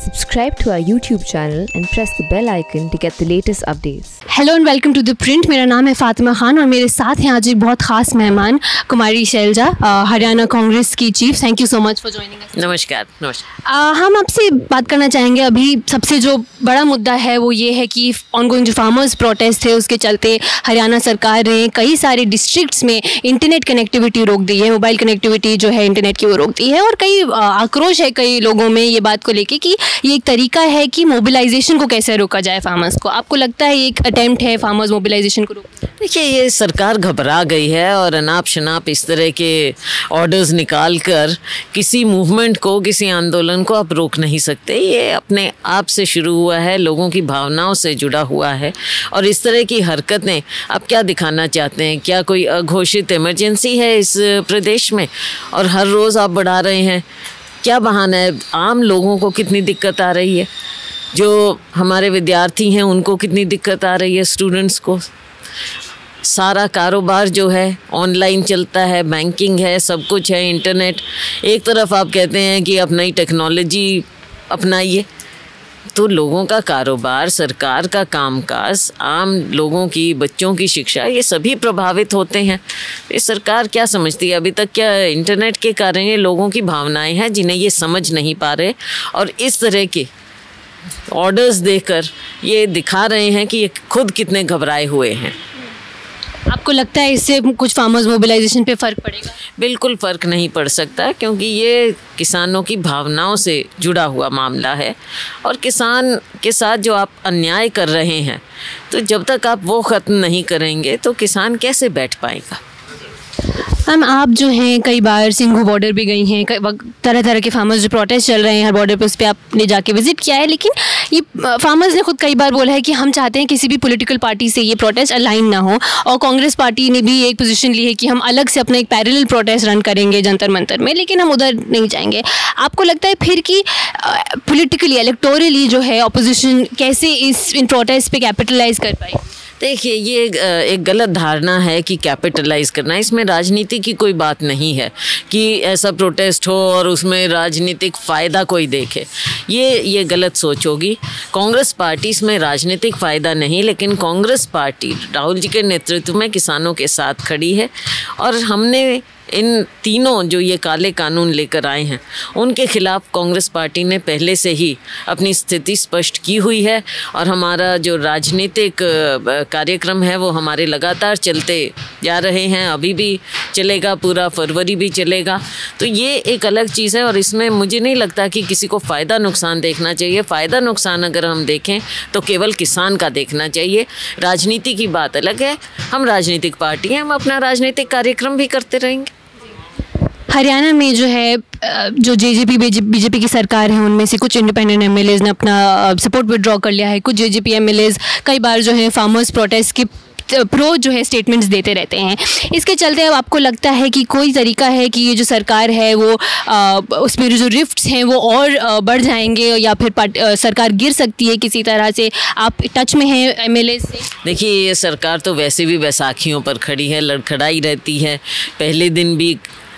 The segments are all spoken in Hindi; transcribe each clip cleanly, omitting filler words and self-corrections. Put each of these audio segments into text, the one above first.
Subscribe to our YouTube channel and press the bell icon to get the latest updates. Hello and welcome to the Print. मेरा नाम है फातिमा खान और मेरे साथ हैं आज एक बहुत खास मेहमान कुमारी शैलजा, हरियाणा कांग्रेस की chief. Thank you so much for joining us. नमस्कार। हम आपसे बात करना चाहेंगे, अभी सबसे जो बड़ा मुद्दा है वो ये है कि ऑनगोइंग जो फार्मर्स प्रोटेस्ट थे उसके चलते हरियाणा सरकार ने कई सारे डिस्ट्रिक्ट्स में इंटरनेट कनेक्टिविटी रोक दी है, मोबाइल कनेक्टिविटी जो है इंटरनेट की वो रोक दी है। और कई आक्रोश है कई लोगों में ये बात को लेके कि ये एक तरीका है कि मोबिलाइजेशन को कैसे रोका जाए फार्मर्स को। आपको लगता है ये एक अटेम्प्ट है फार्मर्स मोबिलाइजेशन को रोकने? देखिए, ये सरकार घबरा गई है और अनाप शनाप इस तरह के ऑर्डर्स निकाल कर किसी मूवमेंट को, किसी आंदोलन को आप रोक नहीं सकते। ये अपने आप से शुरू हुआ है, लोगों की भावनाओं से जुड़ा हुआ है। और इस तरह की हरकतें आप क्या दिखाना चाहते हैं? क्या कोई अघोषित इमरजेंसी है इस प्रदेश में और हर रोज़ आप बढ़ा रहे हैं? क्या बहाना है? आम लोगों को कितनी दिक्कत आ रही है, जो हमारे विद्यार्थी हैं उनको कितनी दिक्कत आ रही है, स्टूडेंट्स को। सारा कारोबार जो है ऑनलाइन चलता है, बैंकिंग है, सब कुछ है, इंटरनेट। एक तरफ आप कहते हैं कि आप नई टेक्नोलॉजी अपनाइए, तो लोगों का कारोबार, सरकार का कामकाज, आम लोगों की, बच्चों की शिक्षा, ये सभी प्रभावित होते हैं। ये सरकार क्या समझती है? अभी तक क्या इंटरनेट के कारण ये लोगों की भावनाएं हैं जिन्हें ये समझ नहीं पा रहे, और इस तरह के ऑर्डर्स देकर ये दिखा रहे हैं कि ये खुद कितने घबराए हुए हैं। आपको लगता है इससे कुछ फार्मर्स मोबिलाइजेशन पे फ़र्क पड़ेगा? बिल्कुल फ़र्क नहीं पड़ सकता, क्योंकि ये किसानों की भावनाओं से जुड़ा हुआ मामला है। और किसान के साथ जो आप अन्याय कर रहे हैं, तो जब तक आप वो ख़त्म नहीं करेंगे तो किसान कैसे बैठ पाएगा? मैम, आप जो हैं कई बार सिंघू बॉर्डर भी गई हैं, तरह तरह के फार्मर्स जो प्रोटेस्ट चल रहे हैं हर बॉर्डर पे, उस पर आपने जाके विजिट किया है। लेकिन ये फार्मर्स ने खुद कई बार बोला है कि हम चाहते हैं किसी भी पॉलिटिकल पार्टी से ये प्रोटेस्ट अलाइन ना हो, और कांग्रेस पार्टी ने भी एक पोजीशन ली है कि हम अलग से अपना एक पैरेलल प्रोटेस्ट रन करेंगे जंतर मंतर में, लेकिन हम उधर नहीं जाएंगे। आपको लगता है फिर कि पॉलिटिकली, इलेक्टोरली जो है अपोजिशन कैसे इन प्रोटेस्ट पे कैपिटलाइज कर पाए? देखिए, ये एक गलत धारणा है कि कैपिटलाइज करना, इसमें राजनीति की कोई बात नहीं है कि ऐसा प्रोटेस्ट हो और उसमें राजनीतिक फ़ायदा कोई देखे। ये गलत सोच होगी। कांग्रेस पार्टी इसमें राजनीतिक फ़ायदा नहीं, लेकिन कांग्रेस पार्टी राहुल जी के नेतृत्व में किसानों के साथ खड़ी है। और हमने इन तीनों जो ये काले कानून लेकर आए हैं उनके खिलाफ कांग्रेस पार्टी ने पहले से ही अपनी स्थिति स्पष्ट की हुई है। और हमारा जो राजनीतिक कार्यक्रम है वो हमारे लगातार चलते जा रहे हैं, अभी भी चलेगा, पूरा फरवरी भी चलेगा। तो ये एक अलग चीज़ है और इसमें मुझे नहीं लगता कि किसी को फ़ायदा नुकसान देखना चाहिए। फ़ायदा नुकसान अगर हम देखें तो केवल किसान का देखना चाहिए। राजनीति की बात अलग है, हम राजनीतिक पार्टी हैं, हम अपना राजनीतिक कार्यक्रम भी करते रहेंगे। हरियाणा में जो है जो बीजेपी की सरकार है, उनमें से कुछ इंडिपेंडेंट एमएलएज ने अपना सपोर्ट विड्रॉ कर लिया है। कुछ जेजेपी एमएलएज कई बार जो है फार्मर्स प्रोटेस्ट के प्रो जो है स्टेटमेंट्स देते रहते हैं। इसके चलते अब आपको लगता है कि कोई तरीका है कि ये जो सरकार है वो उसमें जो रिफ्ट्स हैं वो और बढ़ जाएंगे, या फिर सरकार गिर सकती है किसी तरह से? आप टच में हैं एमएलए से? देखिए, ये सरकार तो वैसे भी बैसाखियों पर खड़ी है, लड़खड़ाई रहती है। पहले दिन भी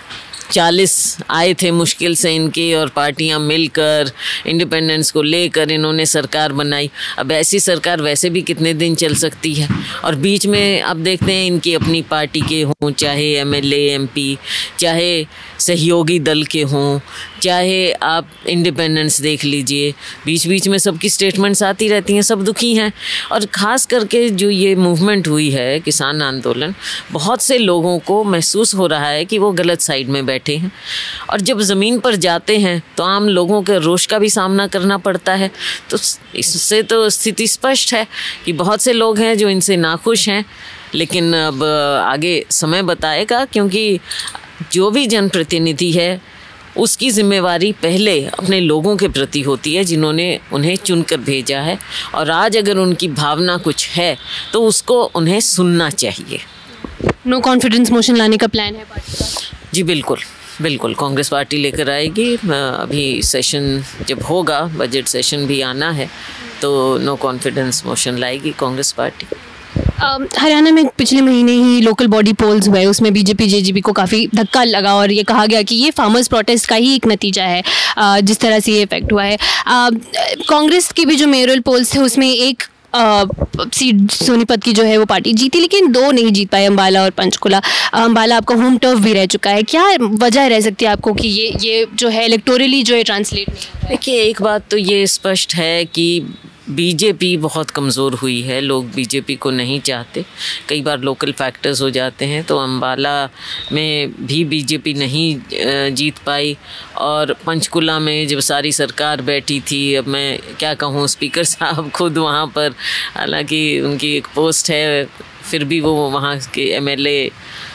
40 आए थे मुश्किल से इनके, और पार्टियां मिलकर इंडिपेंडेंस को लेकर इन्होंने सरकार बनाई। अब ऐसी सरकार वैसे भी कितने दिन चल सकती है? और बीच में अब देखते हैं इनकी अपनी पार्टी के हों, चाहे एमएलए एमपी, चाहे सहयोगी दल के हों, चाहे आप इंडिपेंडेंस देख लीजिए, बीच बीच में सबकी स्टेटमेंट्स आती रहती हैं, सब दुखी हैं। और ख़ास करके जो ये मूवमेंट हुई है, किसान आंदोलन, बहुत से लोगों को महसूस हो रहा है कि वो गलत साइड में बैठे हैं। और जब ज़मीन पर जाते हैं तो आम लोगों के रोष का भी सामना करना पड़ता है। तो इससे तो स्थिति स्पष्ट है कि बहुत से लोग हैं जो इनसे नाखुश हैं, लेकिन अब आगे समय बताएगा, क्योंकि जो भी जनप्रतिनिधि है उसकी जिम्मेवारी पहले अपने लोगों के प्रति होती है जिन्होंने उन्हें चुनकर भेजा है। और आज अगर उनकी भावना कुछ है तो उसको उन्हें सुनना चाहिए। नो कॉन्फिडेंस मोशन लाने का प्लान है पार्टी का? जी बिल्कुल, कांग्रेस पार्टी लेकर आएगी। अभी सेशन जब होगा, बजट सेशन भी आना है, तो नो कॉन्फिडेंस मोशन लाएगी कांग्रेस पार्टी। हरियाणा में पिछले महीने ही लोकल बॉडी पोल्स हुए, उसमें बीजेपी जेजेपी को काफ़ी धक्का लगा और ये कहा गया कि ये फार्मर्स प्रोटेस्ट का ही एक नतीजा है जिस तरह से ये इफेक्ट हुआ है। कांग्रेस की भी जो मेयरल पोल्स थे उसमें एक सीट सोनीपत की जो है वो पार्टी जीती, लेकिन 2 नहीं जीत पाए, अम्बाला और पंचकुला। अम्बाला आपका होम टर्फ भी रह चुका है, क्या वजह रह सकती है आपको कि ये जो है इलेक्टोरली जो है ट्रांसलेट? देखिए, एक बात तो ये स्पष्ट है कि बीजेपी बहुत कमज़ोर हुई है, लोग बीजेपी को नहीं चाहते, कई बार लोकल फैक्टर्स हो जाते हैं, तो अम्बाला में भी बीजेपी नहीं जीत पाई। और पंचकुला में जब सारी सरकार बैठी थी, अब मैं क्या कहूँ, स्पीकर साहब खुद वहाँ पर, हालांकि उनकी एक पोस्ट है, फिर भी वो वहाँ के एमएलए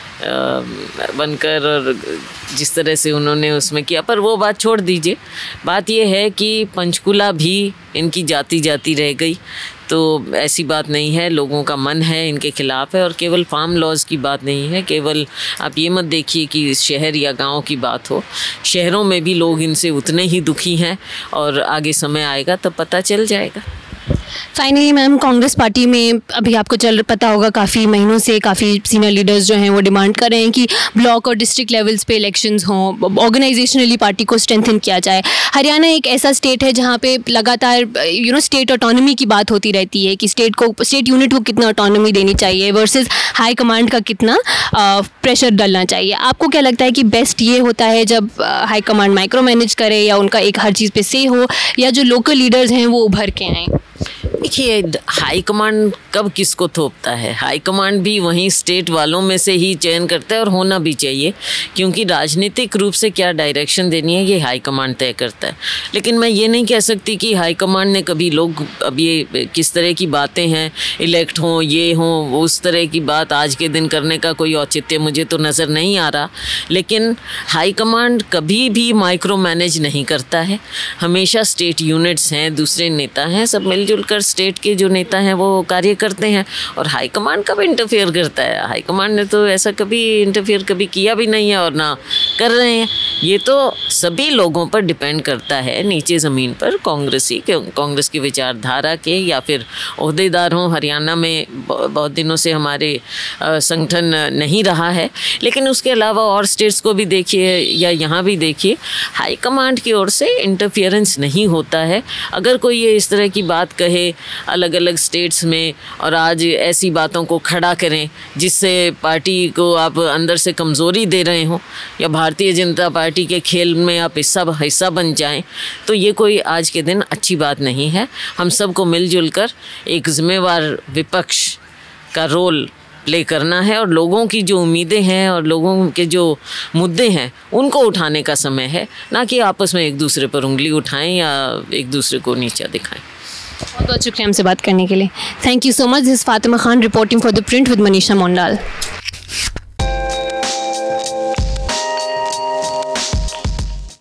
बनकर और जिस तरह से उन्होंने उसमें किया, पर वो बात छोड़ दीजिए। बात ये है कि पंचकुला भी इनकी जाती रह गई, तो ऐसी बात नहीं है, लोगों का मन है इनके खिलाफ़ है। और केवल फार्म लॉज की बात नहीं है, केवल आप ये मत देखिए कि शहर या गांव की बात हो, शहरों में भी लोग इनसे उतने ही दुखी हैं और आगे समय आएगा तब पता चल जाएगा। फाइनली मैम, कांग्रेस पार्टी में अभी आपको पता होगा काफ़ी महीनों से काफ़ी सीनियर लीडर्स जो हैं वो डिमांड कर रहे हैं कि ब्लॉक और डिस्ट्रिक्ट लेवल्स पे इलेक्शंस हों, ऑर्गेनाइजेशनली पार्टी को स्ट्रेंथन किया जाए। हरियाणा एक ऐसा स्टेट है जहाँ पे लगातार स्टेट ऑटोनॉमी की बात होती रहती है कि स्टेट यूनिट को कितना ऑटोनॉमी देनी चाहिए वर्सेस हाई कमांड का कितना प्रेशर डालना चाहिए। आपको क्या लगता है कि बेस्ट ये होता है जब हाई कमांड माइक्रो मैनेज करे, या उनका एक हर चीज़ पे से हो, या जो लोकल लीडर्स हैं वो उभर के आएँ? देखिए, हाई कमांड कब किसको थोपता है, हाई कमांड भी वहीं स्टेट वालों में से ही चयन करता है और होना भी चाहिए, क्योंकि राजनीतिक रूप से क्या डायरेक्शन देनी है ये हाई कमांड तय करता है। लेकिन मैं ये नहीं कह सकती कि हाई कमांड ने कभी लोग, अब ये किस तरह की बातें हैं, इलेक्ट हों ये हों, उस तरह की बात आज के दिन करने का कोई औचित्य मुझे तो नज़र नहीं आ रहा। लेकिन हाई कमांड कभी भी माइक्रो मैनेज नहीं करता है, हमेशा स्टेट यूनिट्स हैं, दूसरे नेता हैं, सब मिलजुल कर स्टेट के जो नेता हैं वो कार्य करते हैं। और हाई कमांड कब इंटरफेयर करता है? हाई कमांड ने तो ऐसा कभी इंटरफेयर कभी किया भी नहीं है और ना कर रहे हैं। ये तो सभी लोगों पर डिपेंड करता है, नीचे ज़मीन पर कांग्रेस की विचारधारा के, या फिर ओहदेदार हों। हरियाणा में बहुत दिनों से हमारे संगठन नहीं रहा है, लेकिन उसके अलावा और स्टेट्स को भी देखिए या यहाँ भी देखिए, हाई कमांड की ओर से इंटरफियरेंस नहीं होता है। अगर कोई ये इस तरह की बात कहे अलग अलग स्टेट्स में और आज ऐसी बातों को खड़ा करें जिससे पार्टी को आप अंदर से कमज़ोरी दे रहे हो, या भारतीय जनता पार्टी के खेल में आप हिस्सा बन जाएं, तो ये कोई आज के दिन अच्छी बात नहीं है। हम सबको मिलजुल कर एक जिम्मेवार विपक्ष का रोल प्ले करना है और लोगों की जो उम्मीदें हैं और लोगों के जो मुद्दे हैं उनको उठाने का समय है, ना कि आपस में एक दूसरे पर उंगली उठाएं या एक दूसरे को नीचा दिखाएं। बहुत बहुत शुक्रिया हमसे बात करने के लिए। Thank you so much. This is Fatima Khan reporting for the Print with Manisha मोंडाल।